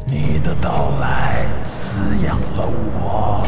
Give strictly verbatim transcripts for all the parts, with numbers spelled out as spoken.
你的到来滋养了我。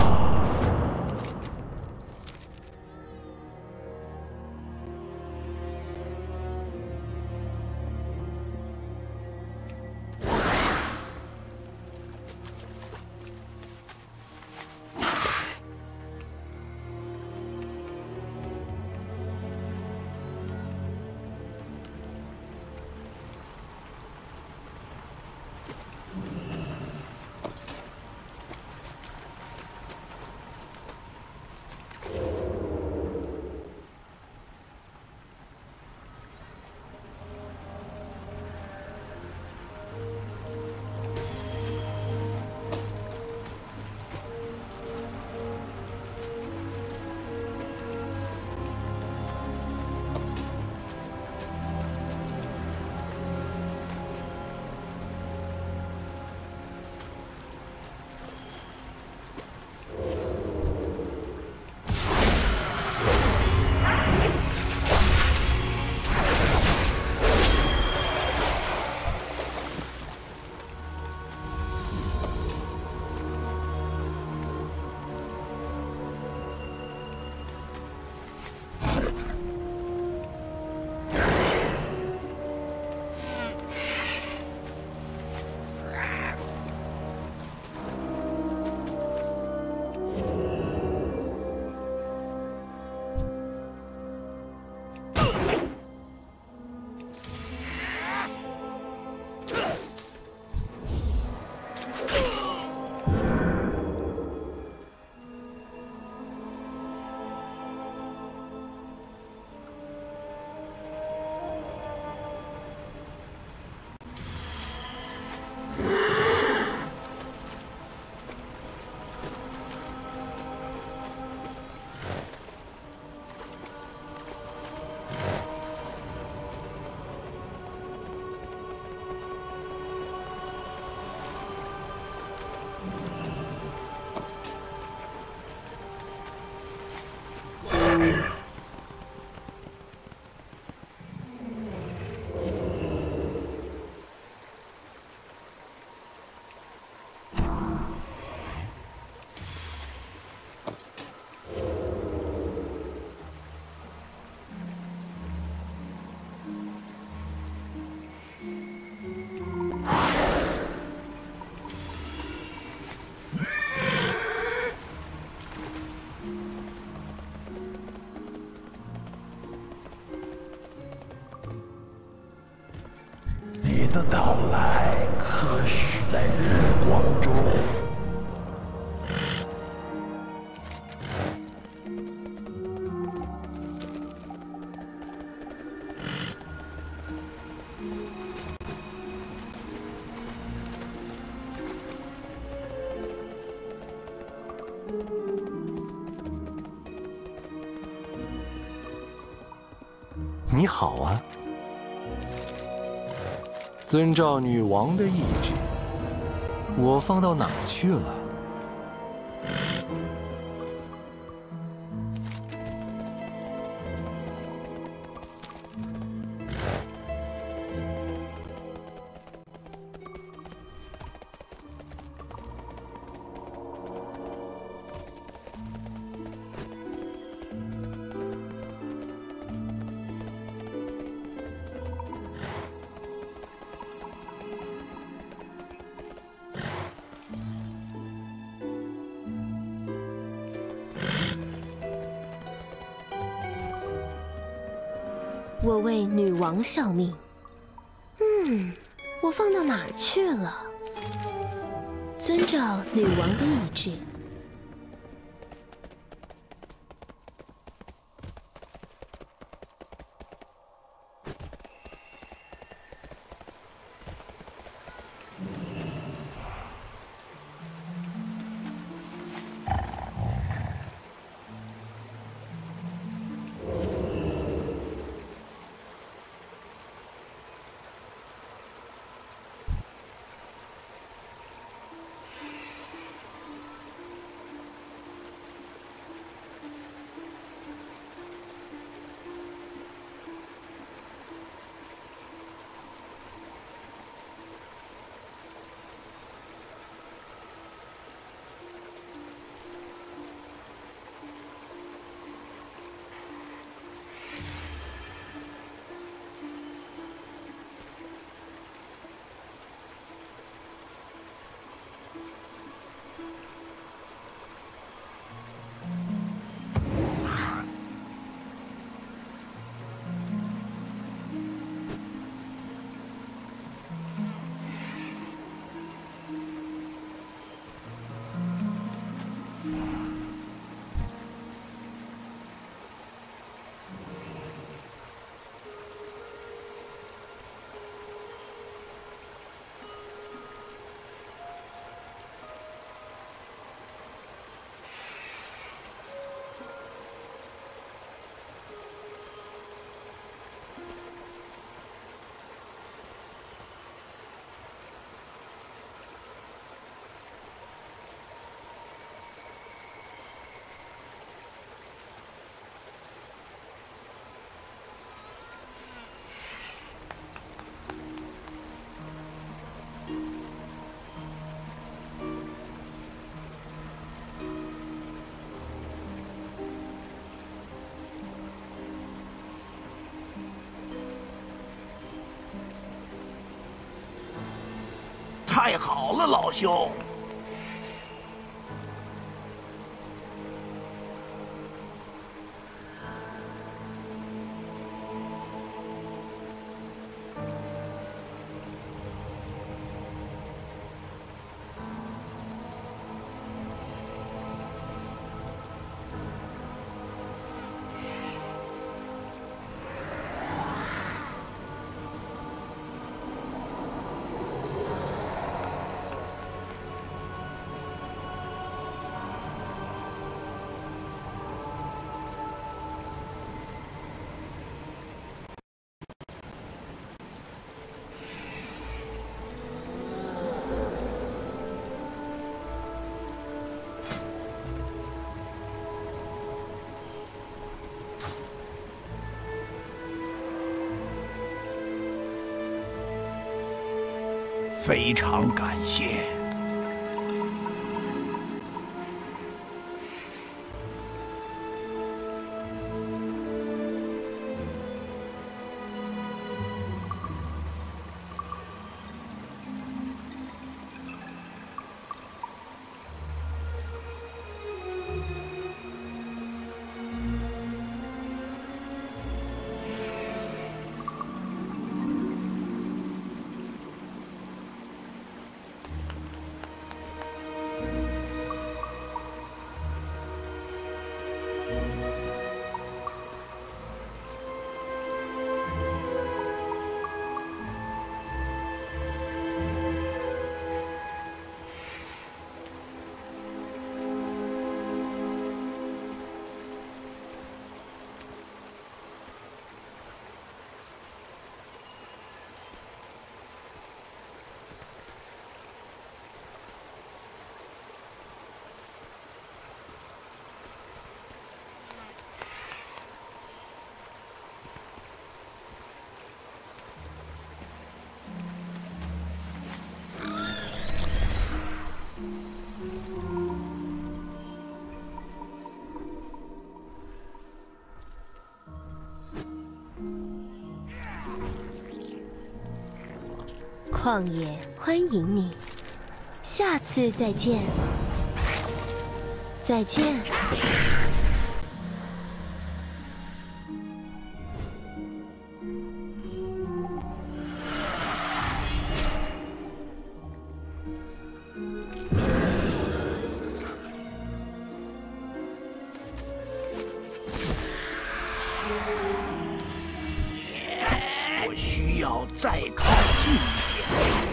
你的到来可是在日光中。 你好啊。遵照女王的意志，我放到哪儿去了？ 我为女王效命。嗯，我放到哪儿去了？遵照女王的意志。 太好了，老兄。 非常感谢。 旷野欢迎你，下次再见。再见。 我需要再靠近一点。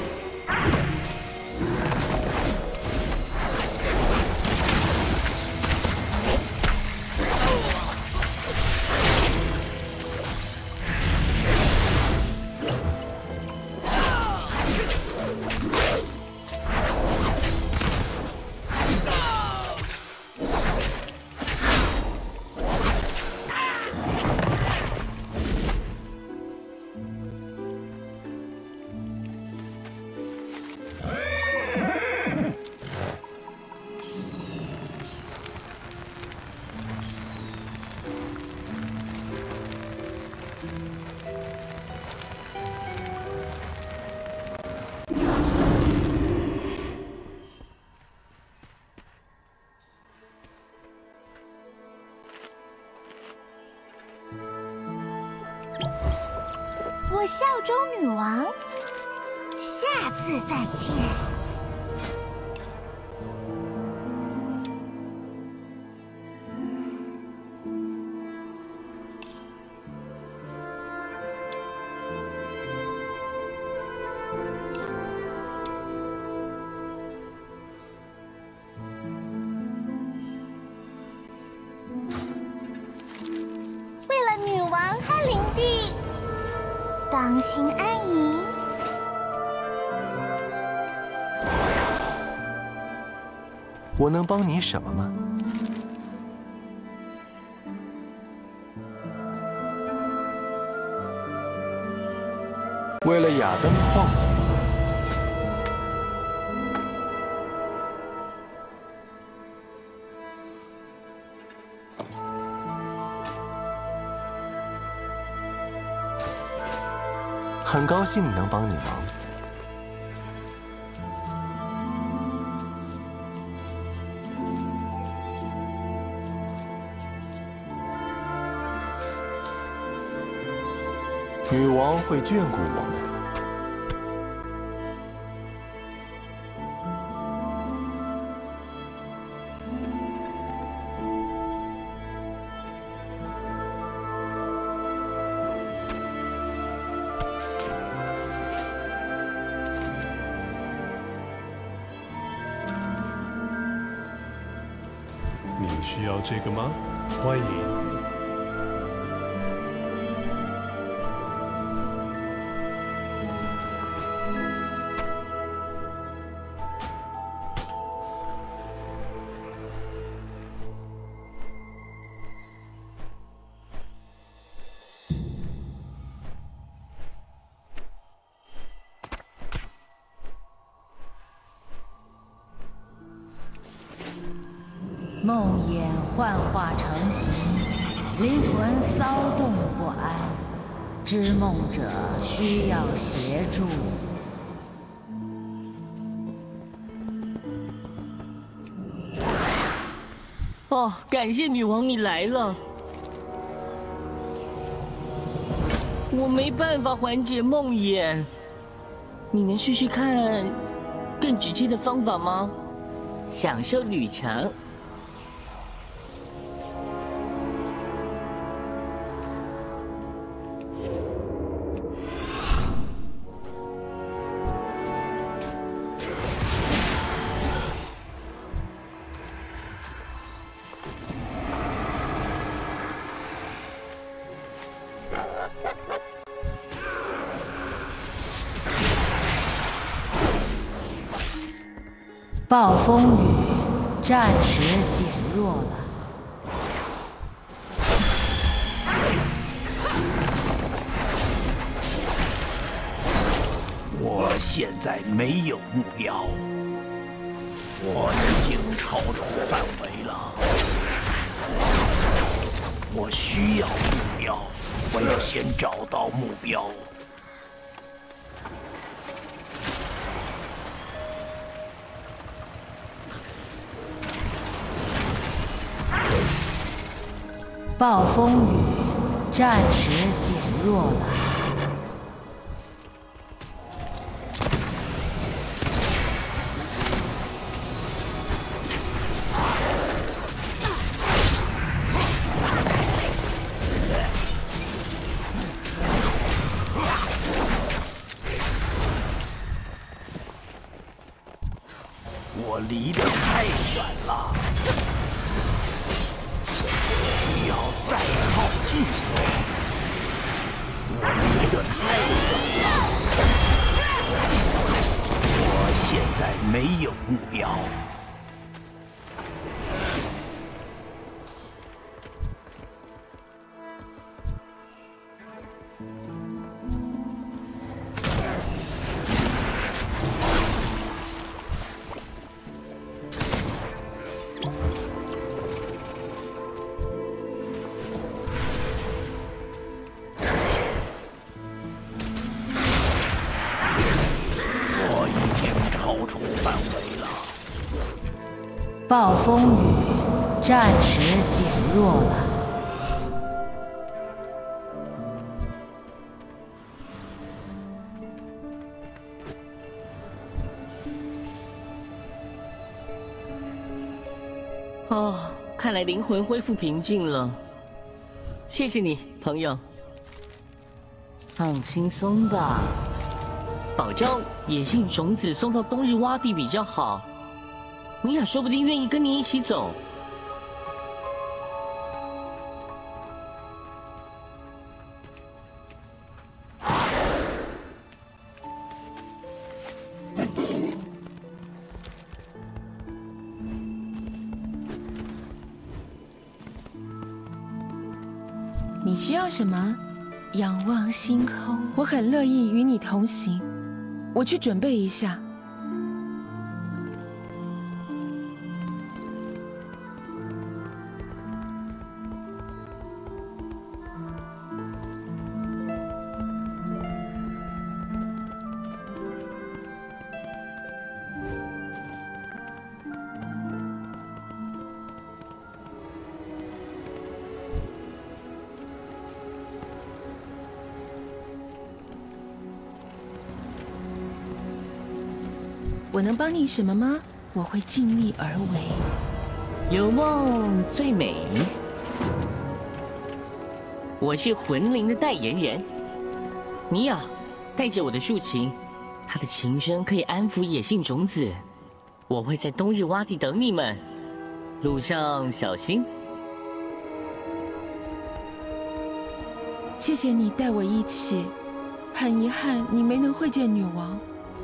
我效忠女王，下次再见。 为了女王和领地，当心安营。 我能帮你什么吗？为了亚登矿物。 很高兴能帮你忙。 女王会眷顾我们。 你需要这个吗？欢迎。 梦魇幻化成形，灵魂骚动不安，知梦者需要协助。 哦，感谢女王你来了。我没办法缓解梦魇，你能试试看更直接的方法吗？享受旅程。 暴风雨暂时减弱了。 我现在没有目标，我已经超出范围了。我需要目标，我要先找到目标。 暴风雨暂时减弱了。 我离得太远了。 需要再靠近，我离得太远了。我现在没有目标。 暴风雨暂时减弱了。 哦，看来灵魂恢复平静了。谢谢你，朋友。放轻松吧，保证野性种子送到冬日洼地比较好。 米娅说不定愿意跟你一起走。 你需要什么？仰望星空，我很乐意与你同行。我去准备一下。 我能帮你什么吗？我会尽力而为。 有梦最美。我是魂灵的代言人，尼亚，带着我的竖琴，它的琴声可以安抚野性种子。我会在冬日洼地等你们，路上小心。 谢谢你带我一起，很遗憾你没能会见女王。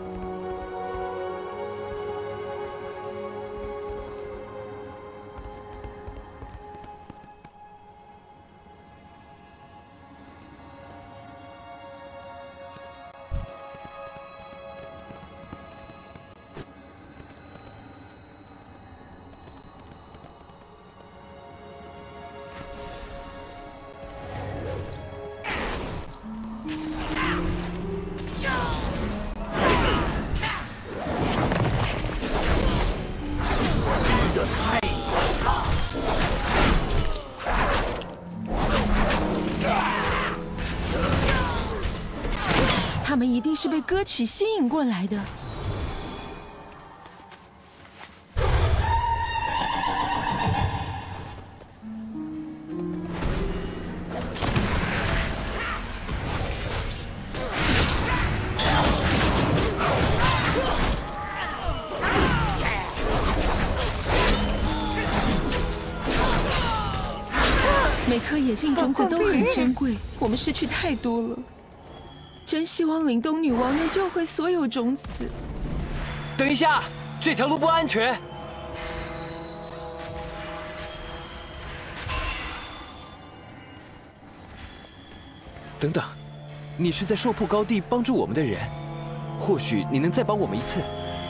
他们一定是被歌曲吸引过来的。每颗野性种子都很珍贵，我们失去太多了。真希望凛冬女王能救回所有种子。 等一下，这条路不安全。等等，你是在兽瀑高地帮助我们的人，或许你能再帮我们一次。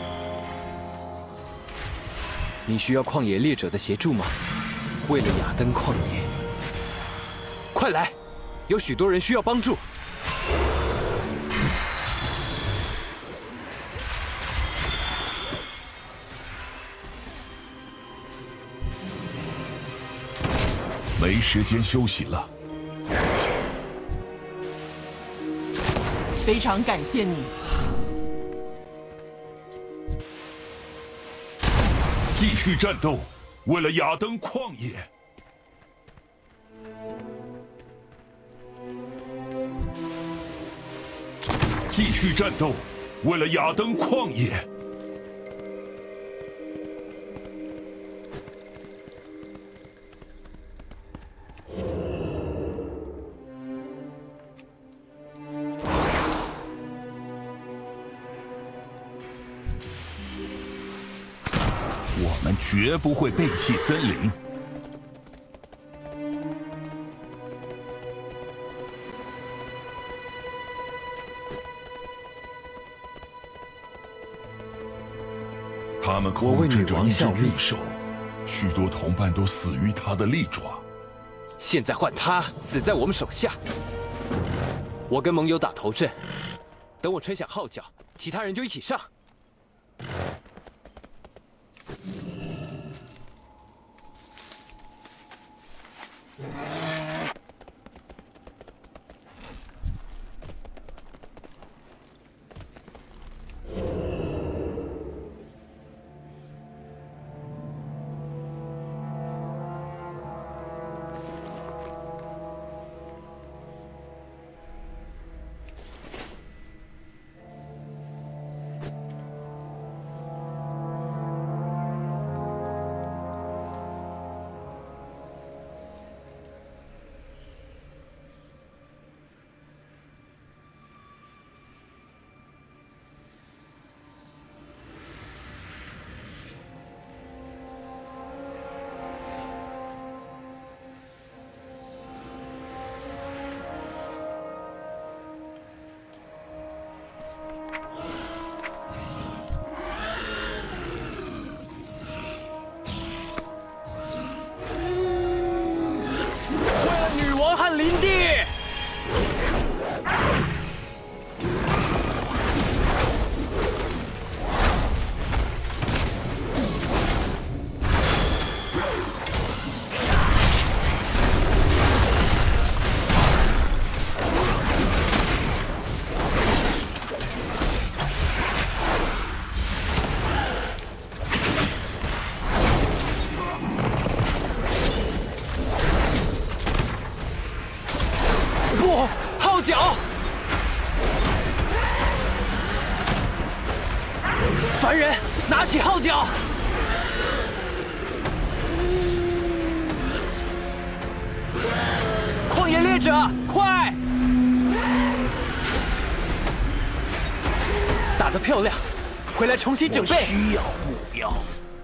你需要旷野猎者的协助吗？为了雅登旷野，快来，有许多人需要帮助。 没时间休息了。 非常感谢你。 继续战斗，为了雅登旷野。继续战斗，为了雅登旷野。我们绝不会背弃森林。他们控制着一只巨兽，许多同伴都死于他的利爪。 现在换他死在我们手下。我跟盟友打头阵，等我吹响号角，其他人就一起上。 凡人，拿起号角！旷野猎者，快！打得漂亮，回来重新整备。 我需要目标。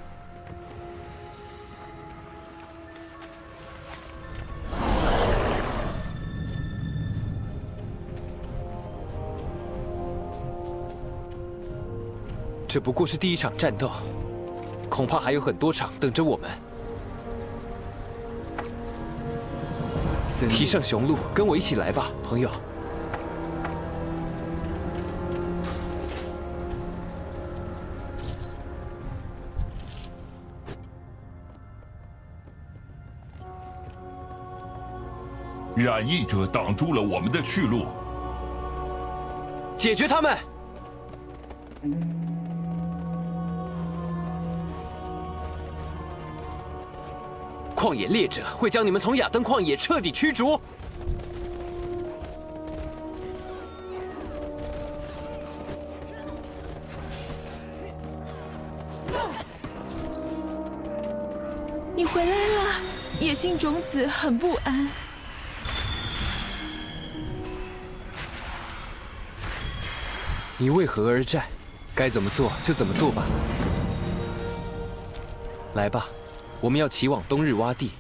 这不过是第一场战斗，恐怕还有很多场等着我们。提上雄鹿，跟我一起来吧，朋友。 染疫者挡住了我们的去路， 解决他们！旷野猎者会将你们从亚登旷野彻底驱逐。 你回来了，野性种子很不安。 你为何而战？该怎么做就怎么做吧。来吧。我们要骑往冬日洼地。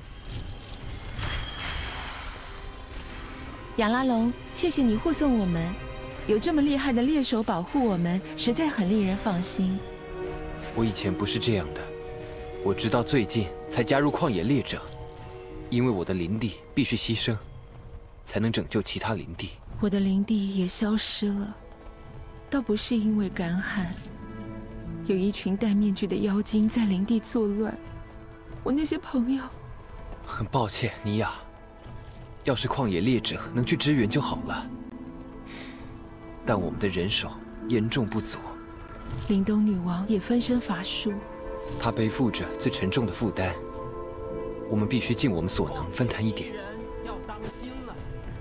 亚拉龙，谢谢你护送我们，有这么厉害的猎手保护我们，实在很令人放心。 我以前不是这样的，我直到最近才加入旷野猎者，因为我的林地必须牺牲，才能拯救其他林地。 我的林地也消失了，倒不是因为干旱，有一群戴面具的妖精在林地作乱。我那些朋友， 很抱歉，尼亚。要是旷野猎者能去支援就好了，但我们的人手严重不足。 凛冬女王也分身乏术， 她背负着最沉重的负担，我们必须尽我们所能分摊一点。 要当心了。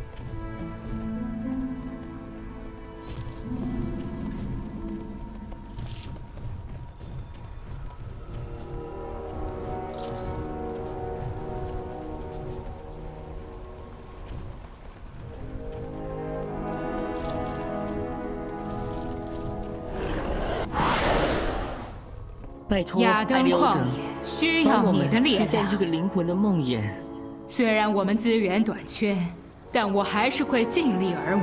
拜托， 亚登旷野需要你的力量。 驱散这个灵魂的梦魇。 虽然我们资源短缺，但我还是会尽力而为。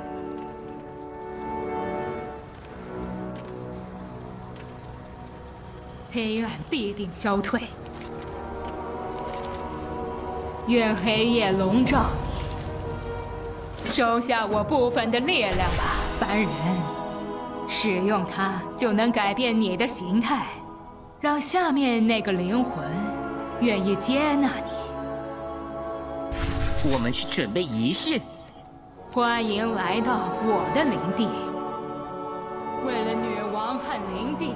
黑暗必定消退，愿黑夜笼罩你。收下我部分的力量吧，凡人。使用它就能改变你的形态。让下面那个灵魂愿意接纳你。 我们去准备仪式。 欢迎来到我的领地。为了女王和领地。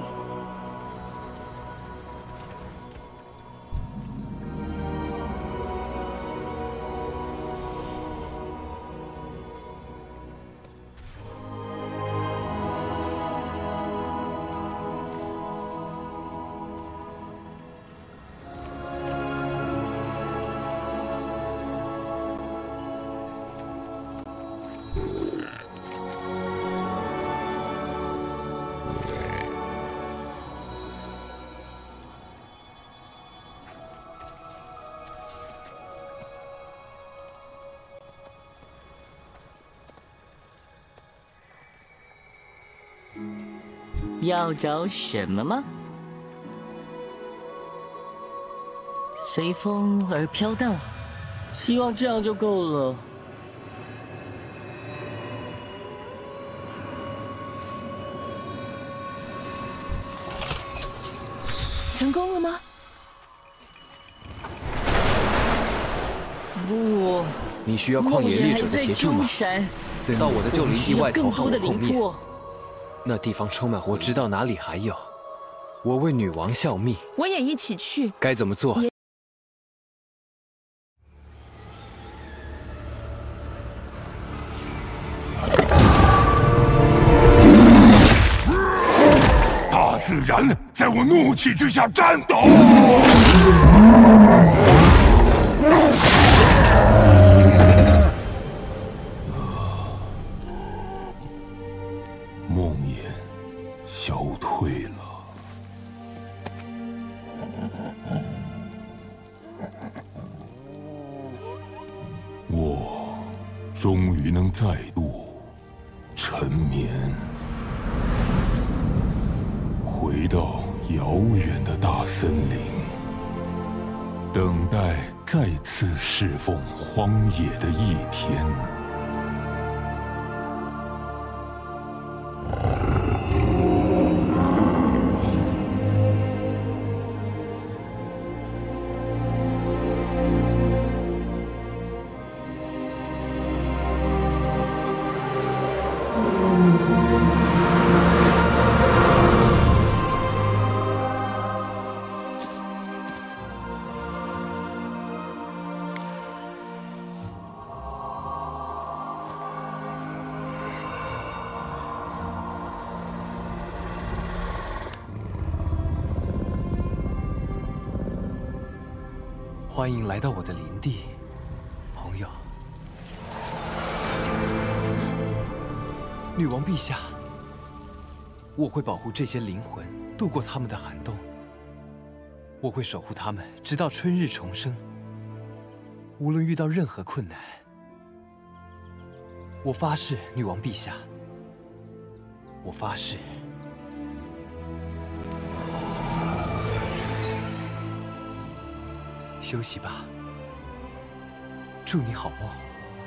要找什么吗？随风而飘荡，希望这样就够了。 成功了吗？ 不， 你需要旷野猎者的协助吗？到我的旧林地外头和我碰面。那地方充满，我知道哪里还有。我为女王效命， 我也一起去。 该怎么做？ 大自然在我怒气之下颤抖。梦魇消退了。我终于能再度沉眠，回到遥远的大森林，等待再次侍奉荒野的一天。 欢迎来到我的林地，朋友。女王陛下，我会保护这些灵魂度过他们的寒冬，我会守护他们直到春日重生。无论遇到任何困难，我发誓，女王陛下，我发誓。休息吧，祝你好梦。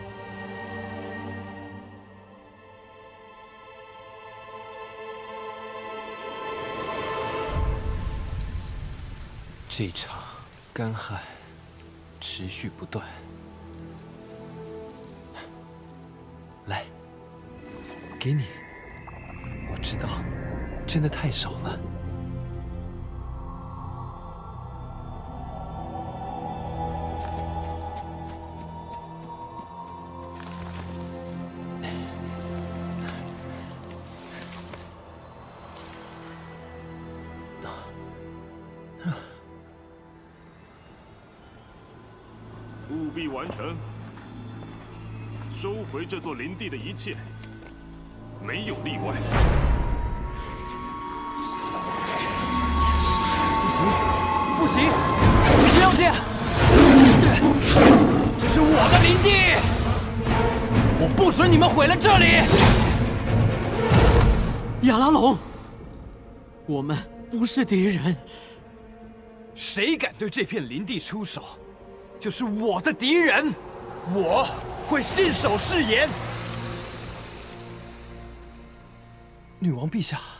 这场干旱持续不断，来，给你。我知道，真的太少了。 务必完成，收回这座林地的一切，没有例外。 不行，不行，不要这样！这是我的林地，我不准你们毁了这里！ 亚拉龙，我们不是敌人。 谁敢对这片林地出手，就是我的敌人，我会信守誓言。女王陛下，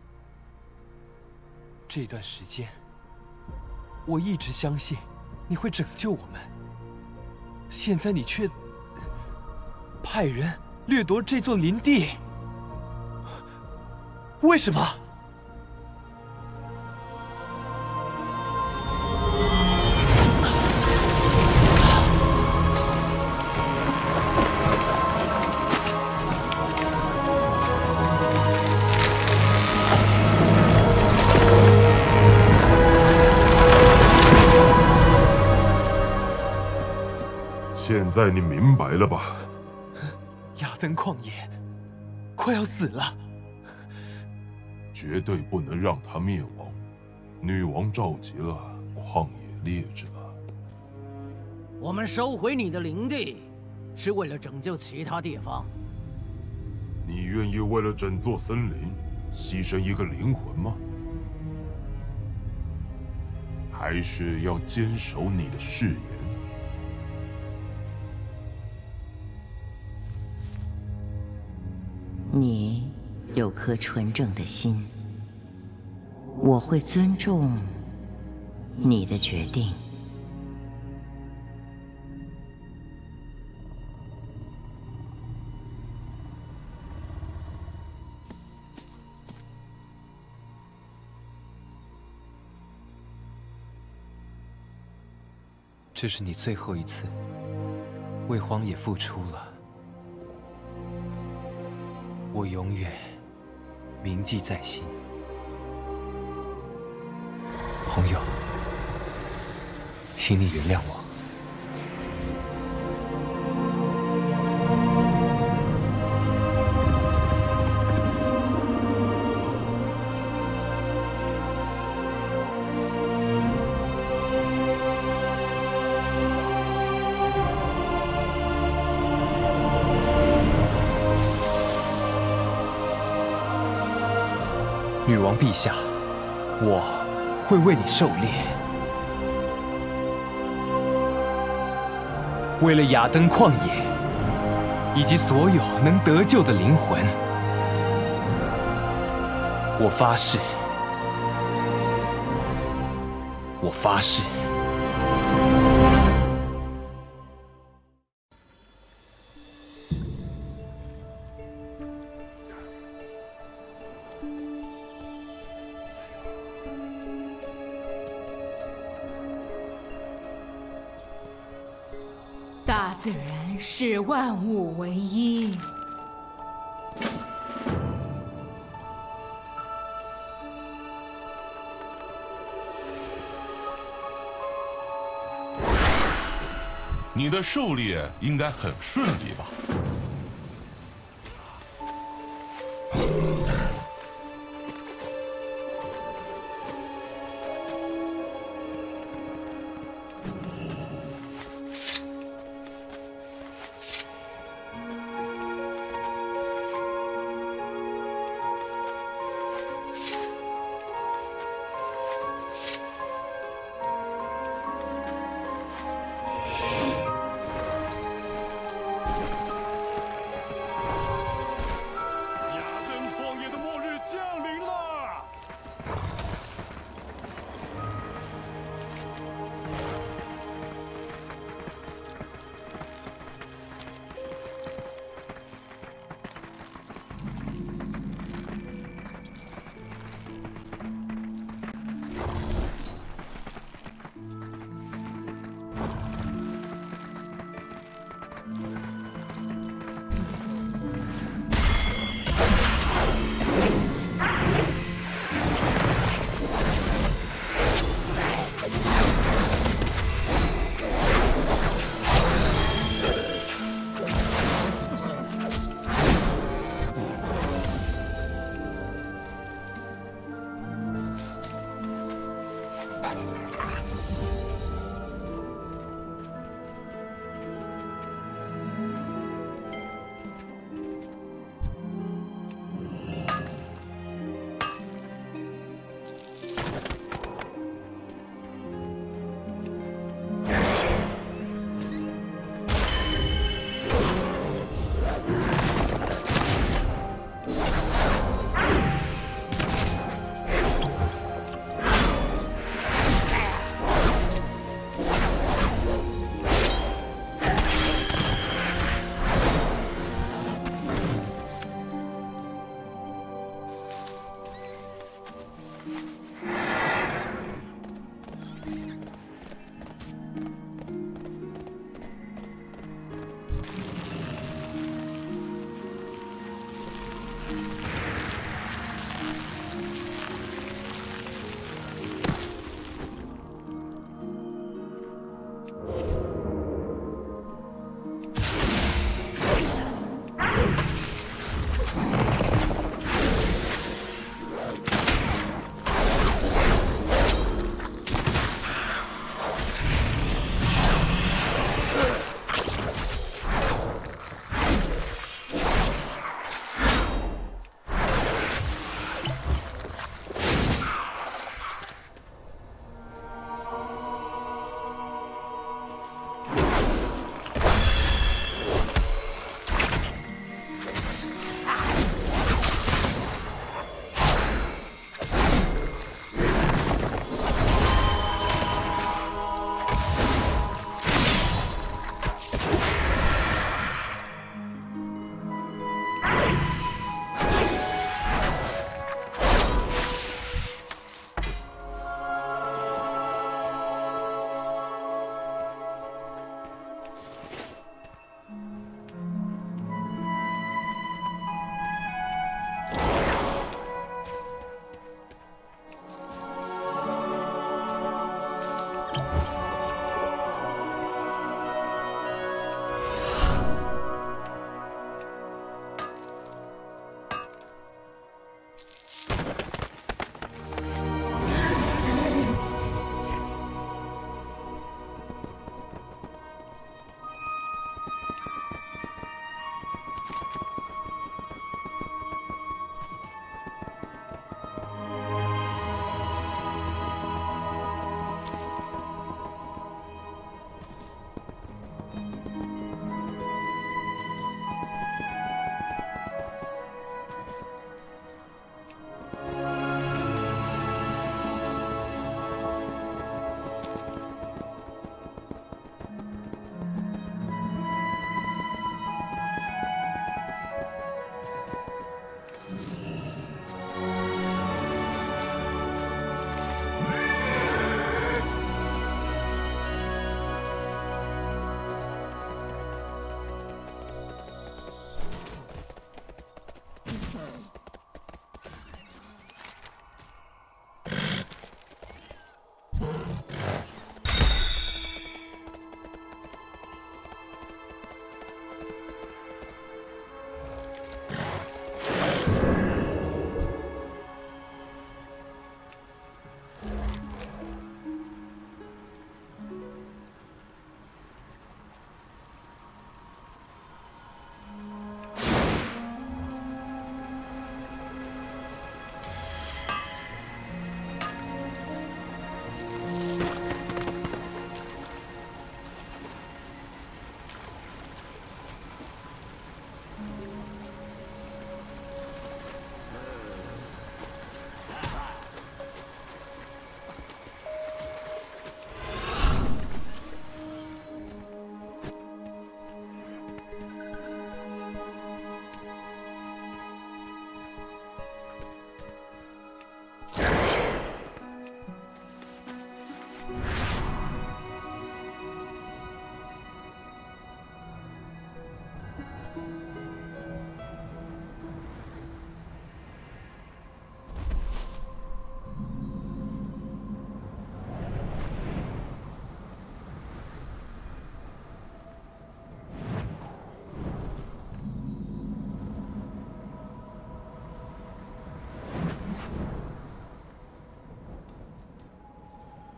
这段时间，我一直相信你会拯救我们，现在你却派人掠夺这座林地，为什么？ 现在你明白了吧？ 亚登旷野快要死了， 绝对不能让他灭亡。女王召集了旷野猎者。 我们收回你的林地，是为了拯救其他地方。 你愿意为了整座森林牺牲一个灵魂吗？还是要坚守你的誓言？ 你有颗纯正的心，我会尊重你的决定。 这是你最后一次为荒野付出了。我永远铭记在心。 朋友，请你原谅我。女王陛下，我会为你狩猎。为了雅登旷野，以及所有能得救的灵魂，我发誓，我发誓。 大自然视万物为一。 你的狩猎应该很顺利吧？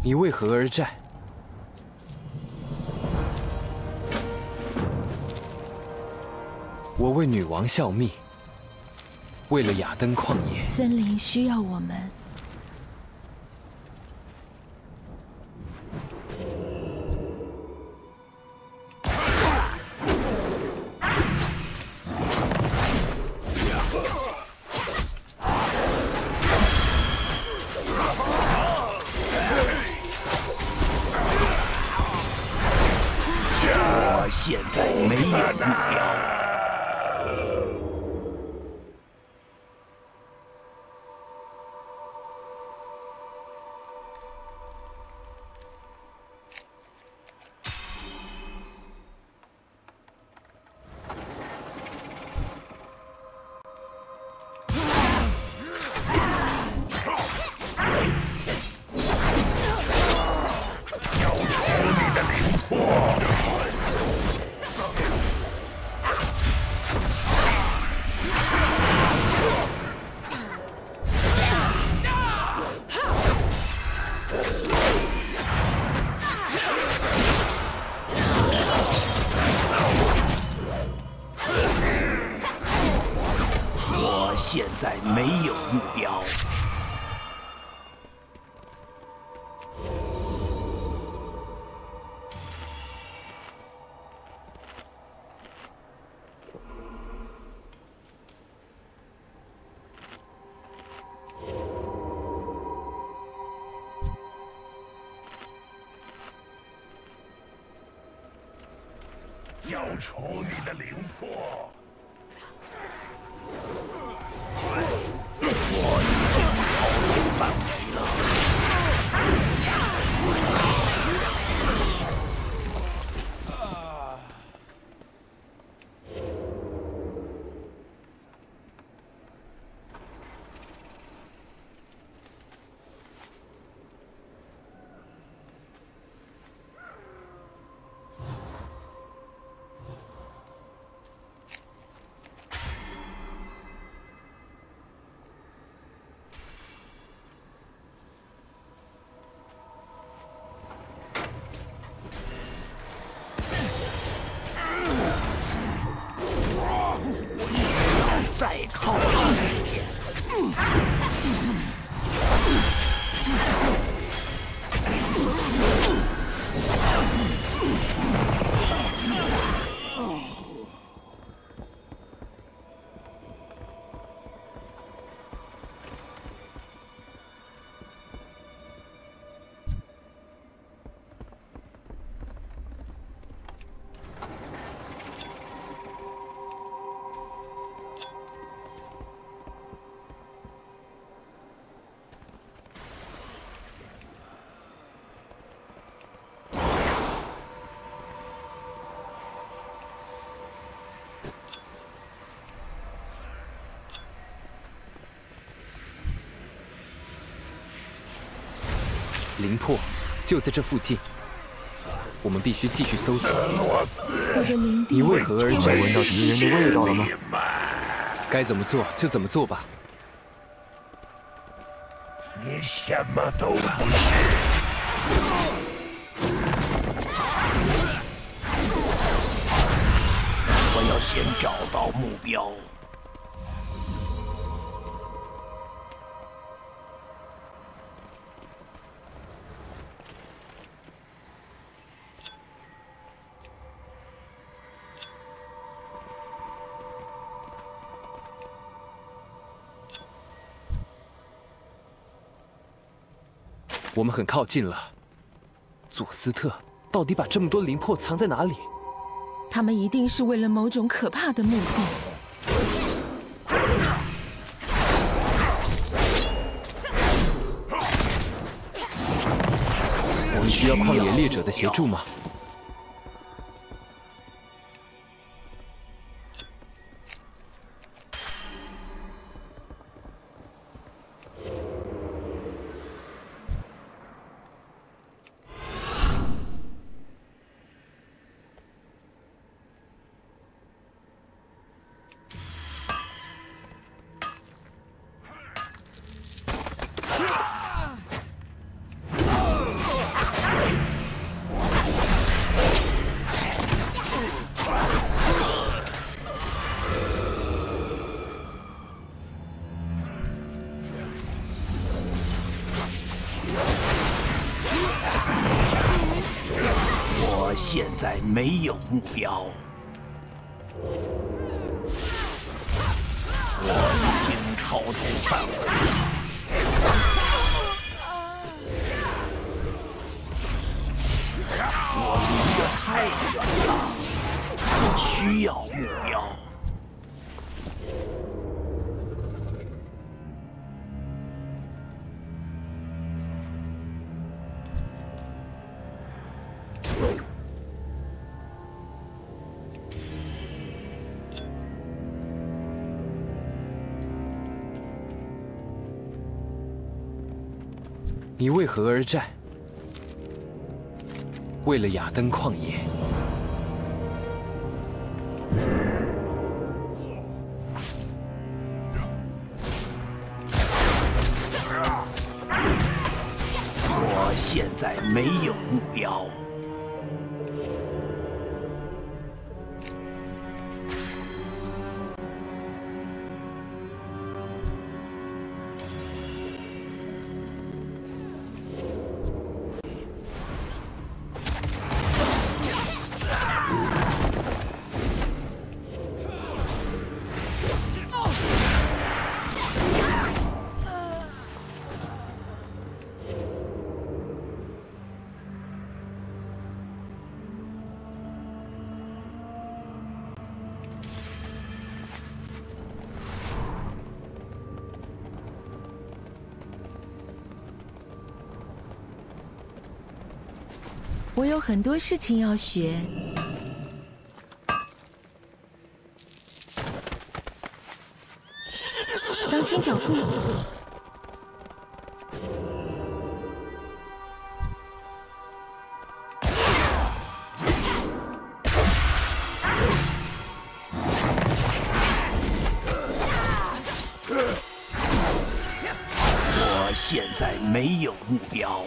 你为何而战？我为女王效命，为了雅登旷野。 森林需要我们。 我现在没有目标。 我现在没有目标。 交出你的灵魄！ 我已经超出范围了。再靠近一点。 灵魄就在这附近，我们必须继续搜索。 我的灵地， 你为何而战？ 闻到敌人的味道了吗？ 该怎么做就怎么做吧。 你什么都不是。 我要先找到目标。 我们很靠近了。佐斯特到底把这么多灵魄藏在哪里？ 他们一定是为了某种可怕的目的。 我们需要旷野猎者的协助吗？ 啊！ 现在没有目标，我已经超出范围。我离得太远了，我需要目标。 你为何而战？为了雅登旷野。 我现在没有目标。 我有很多事情要学。当心脚步。 我现在没有目标。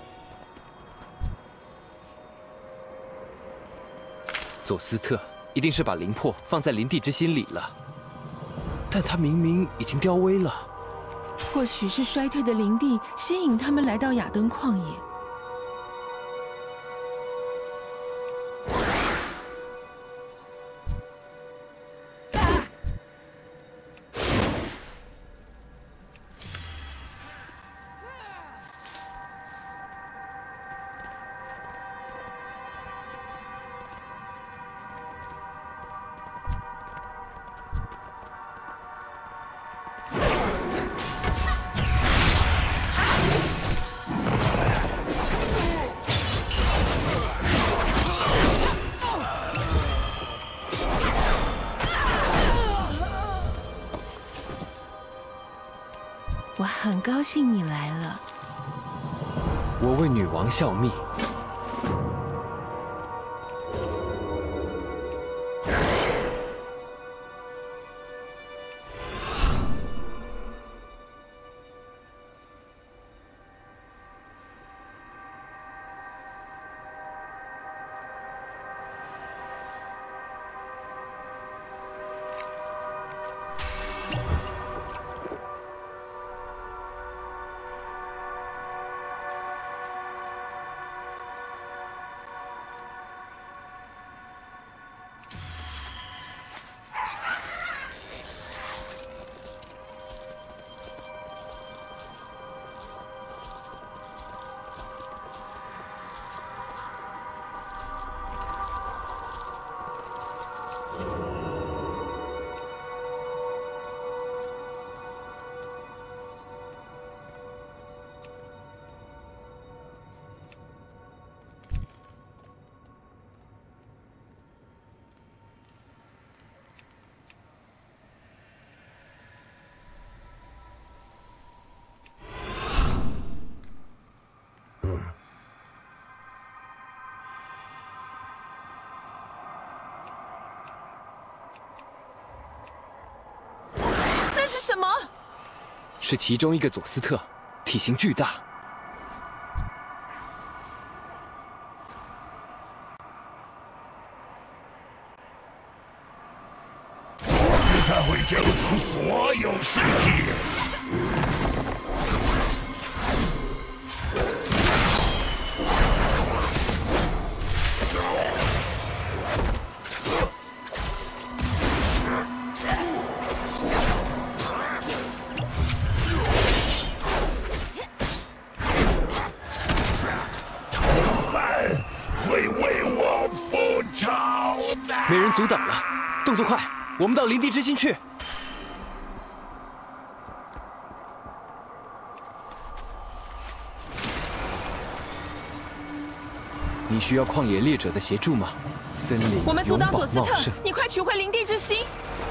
佐斯特一定是把灵魄放在灵帝之心里了，但他明明已经凋微了。 或许是衰退的灵帝吸引他们来到雅登旷野。我很高兴你来了。 我为女王效命。 是什么？ 是其中一个佐斯特，体型巨大。 它会征服所有世界。 没人阻挡了，动作快，我们到灵地之心去。你需要旷野猎者的协助吗？森林我们阻挡永佐斯特葆茂盛， 你快取回灵地之心！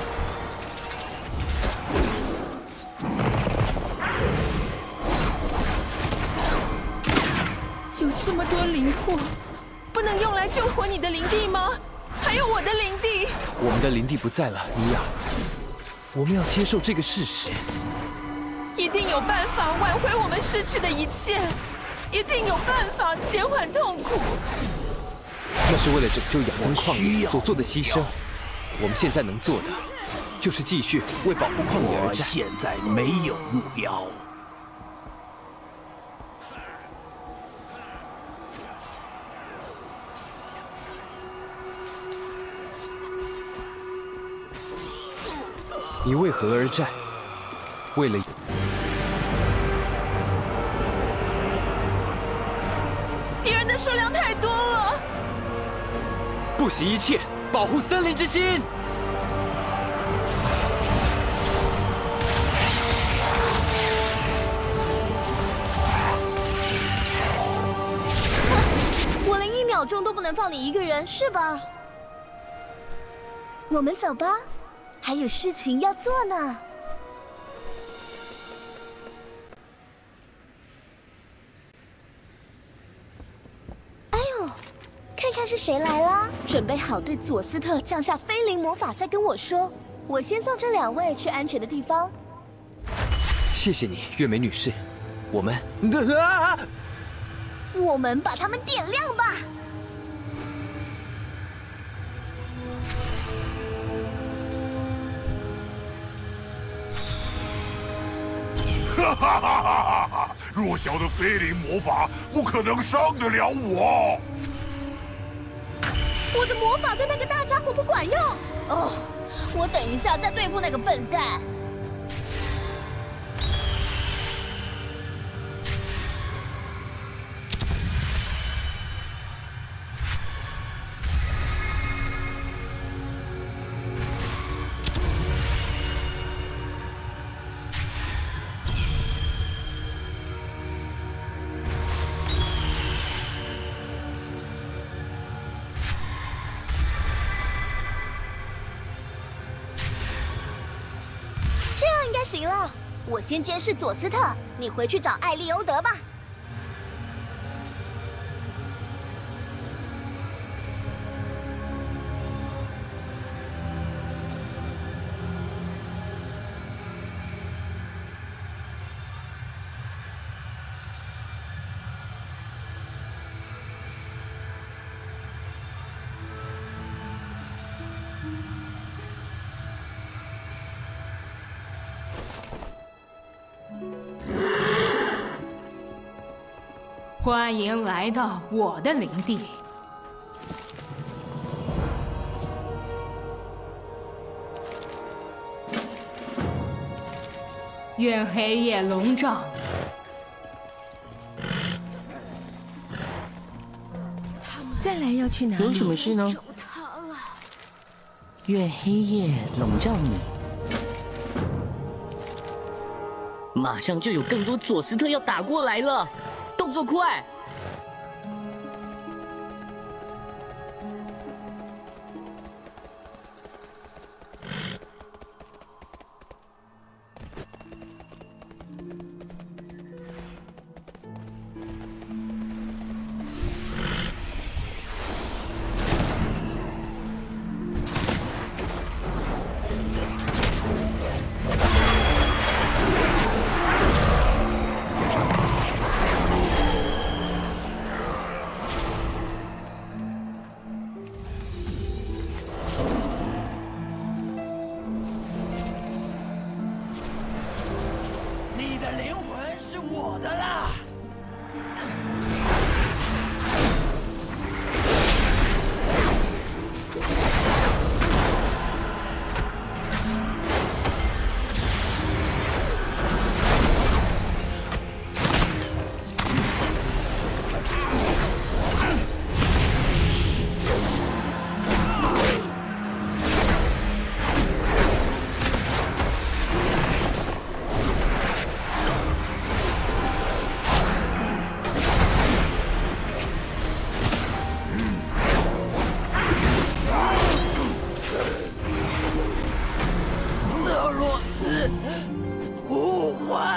有这么多灵魄，不能用来救活你的灵地吗？还有我的灵地。 我们的灵地不在了，尼亚。我们要接受这个事实。 一定有办法挽回我们失去的一切。 一定有办法减缓痛苦。 那是为了拯救雅登旷野所做的牺牲。我们现在能做的，就是继续为保护旷野而战。 我现在没有目标。 你为何而战？为了。 敌人的数量太多了， 不惜一切保护森林之心。 我连一秒钟都不能放你一个人，是吧？我们走吧，还有事情要做呢。 看看是谁来啦！准备好对佐斯特降下非灵魔法，再跟我说。我先送这两位去安全的地方。 谢谢你，月美女士。我们， 啊、我们把他们点亮吧。 哈哈哈哈哈！弱小的非灵魔法不可能伤得了我。 我的魔法对那个大家伙不管用。哦，我等一下再对付那个笨蛋。行了，我先监视佐斯特，你回去找艾利欧德吧。 欢迎来到我的领地。愿黑夜笼罩你。再来要去哪里？ 有什么事呢？愿黑夜笼罩你。马上就有更多佐斯特要打过来了。 动作快！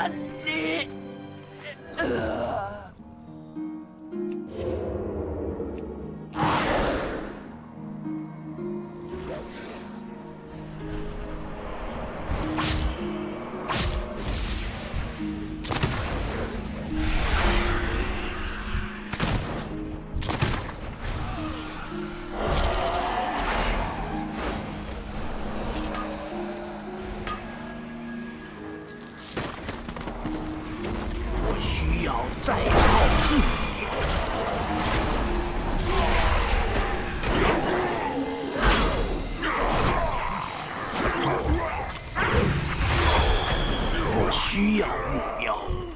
看你！呃 再靠近一点。我需要目标。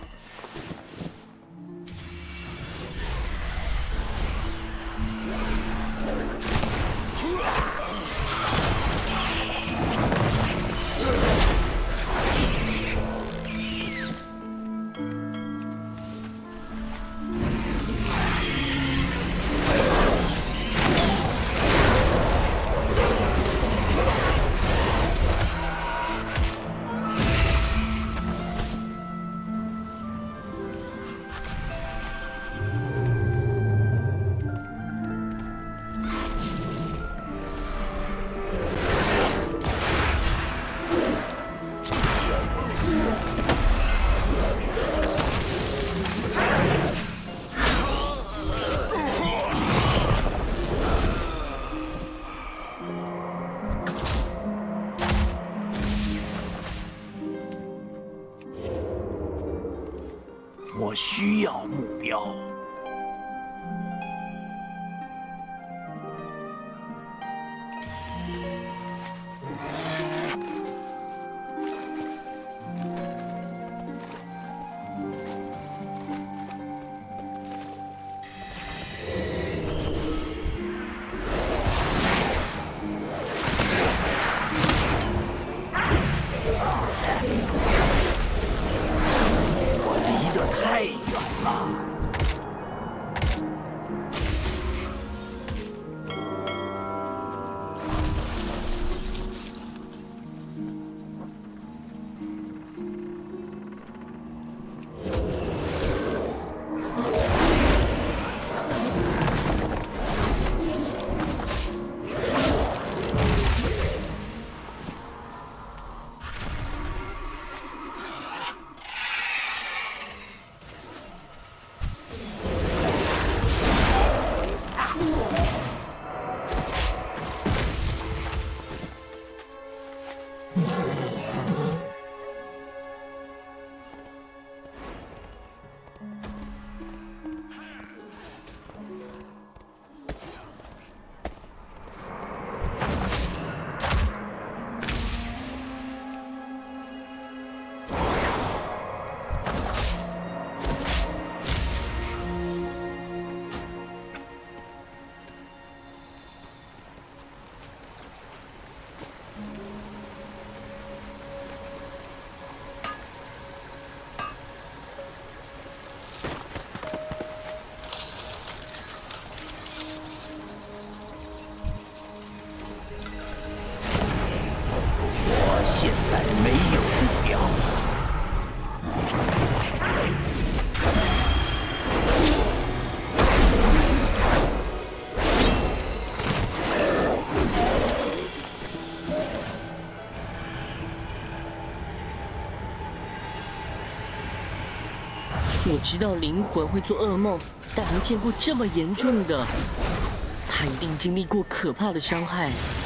我需要目标。太远了。现在没有目标。 我知道灵魂会做噩梦，但没见过这么严重的。他一定经历过可怕的伤害。